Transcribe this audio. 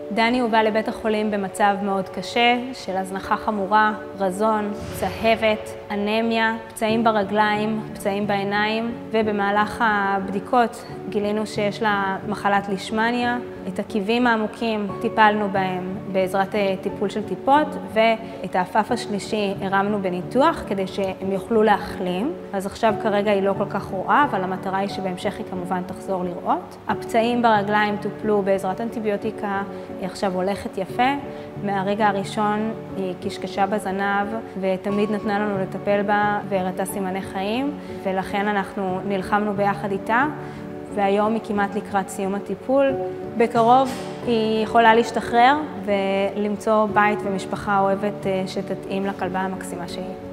דני הובא לבית החולים במצב מאוד קשה של הזנחה חמורה, רזון, צהבת, אנמיה, פצעים ברגליים, פצעים בעיניים, ובמהלך הבדיקות גילינו שיש לה מחלת לישמניה. את הכיבים העמוקים טיפלנו בהם בעזרת טיפול של טיפות, ואת האפף השלישי הרמנו בניתוח כדי שהם יוכלו להחלים. אז עכשיו כרגע היא לא כל כך רואה, אבל המטרה היא שבהמשך היא כמובן תחזור לראות. הפצעים ברגליים טופלו בעזרת אנטיביוטיקה, היא עכשיו הולכת יפה. מהרגע הראשון היא קשקשה בזנב ותמיד נתנה לנו לטפל בה והראתה סימני חיים, ולכן אנחנו נלחמנו ביחד איתה, והיום היא כמעט לקראת סיום הטיפול. בקרוב היא יכולה להשתחרר ולמצוא בית ומשפחה אוהבת שתתאים לכלבה המקסימה שהיא.